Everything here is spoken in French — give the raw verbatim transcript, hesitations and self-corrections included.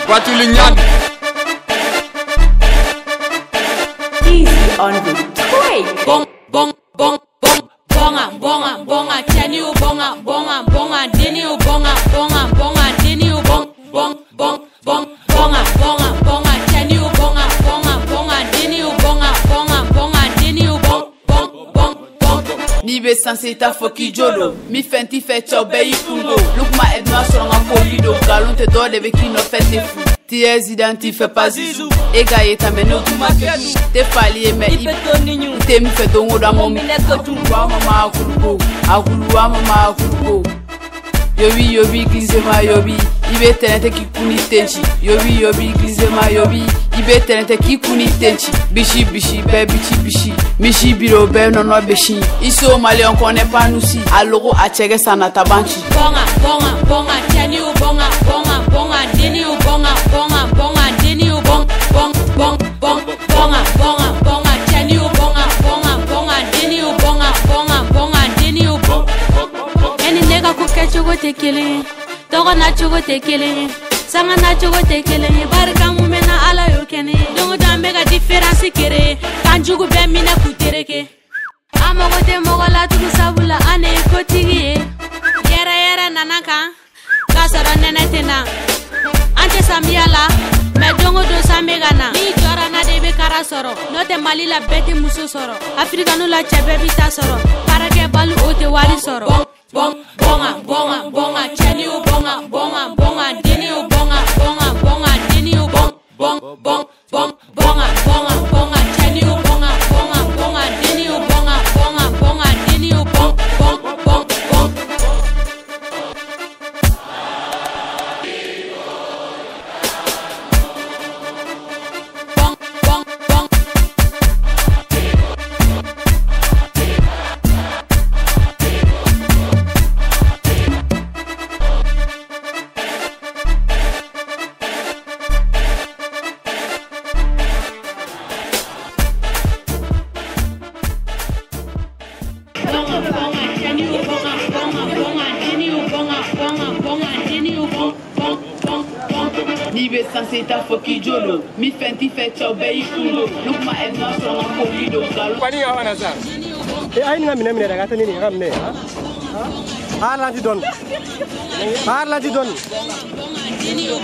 Patulinyan. Easy on the track. Bong, bong, bong, bong, bonga, bonga, bonga, teniu bonga, bonga, bonga, deniu bonga, bonga, bonga, deniu bong, bong, bong, bong, bonga, bonga, bonga, teniu bonga, bonga, bonga, deniu bonga, bonga, bonga, deniu bong, bong, bong, bong. Ni be sanse ta foki jolo, mi fenti fe chobe ikungo. Look ma edma soronga polido, galon te do de veki no fete fou. Ti esidenti fe pas zizou, e gaye ta meno tu ma kedu. Te fali e me ipe, te mi fe dongo da momi. Wa mama akulugo, akulu wa mama akulugo. Yobi yobi glizema yobi, ibe tenete kikuni tenchi. Yobi yobi glizema yobi, ibe tenete kikuni tenchi. Bishi bishi be bichi bishi, mishi biro be nono bishi. Iso mali on connaît pas nous si, alogo a chege sana tabanchi. Bonga, bonga, bonga, teniu bonga, bonga, bonga, deniu bonga, bonga, bonga, deniu bong, bong, bong, bong, bonga, bonga, bonga, teniu bonga, bonga, bonga, deniu bonga, bonga, bonga, deniu bong. Any nigga could catch you with a killing. Don't not you with a killing. Sanga not you with a killing. Barka mumena ala you can. Don't make a difference. Can't you go be mina kutereke? I'm a good mogola to Sabula ane kotigi. Yera yera nanaka. Kasara nenetena. Ante Samiala. Medongo do Samegana. Ni jora na debe karasoro. No te malila bete muso soro. Afrika no la chebe bita soro. Parake balu ote wali soro. Bong, bonga, bonga, bonga, teniu bonga, bonga, bonga, deniu bonga, bonga, bonga, deniu bong, bong, bong, bong, bonga, bonga, bonga, teniu bonga, bonga, bonga, deniu bonga, bonga, bonga, deniu bong, bong, bong, bong. Bong, bong, bong. Ni be sanse ta foki jolo, mi fenti fe chobe ikungo. Look ma edma soronga polido, galon. Pani ya wana sa. E ay nga mina mina daga tani ni ngamne ha. Ha la ti don. Ha la ti don.